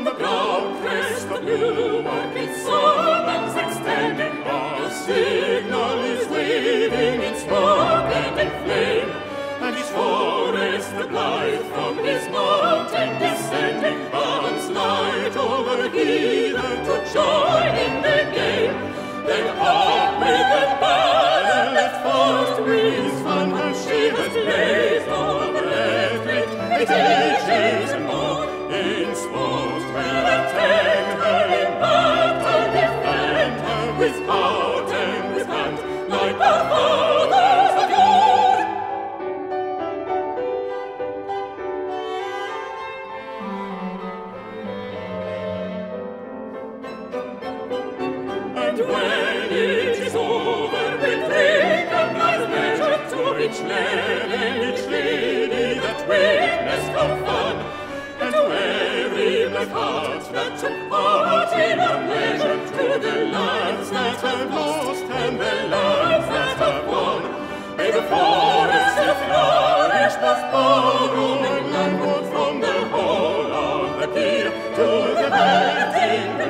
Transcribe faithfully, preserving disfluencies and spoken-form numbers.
from the brown crest of Newmarket sun is extending, our signal is waving in smoke and in flame, and each forest the blithe from his mountain descending bounds light over heathen to join in the game. Then up with the banner let forth breeze fun, and she has blazed over Ettrick eight ages and more. In sport we'll attend her, in battle defend her, with heart and with hand, like our fathers of yore. And when it is over, we'll drink a blithe measure to each lad and each lady that witnessed our fun, and to every black heart that took part in our pleasure, to the lands that have lost and the lands that have won. May the forests flourish, both ballroom and landward, from the hall of the pier to the betting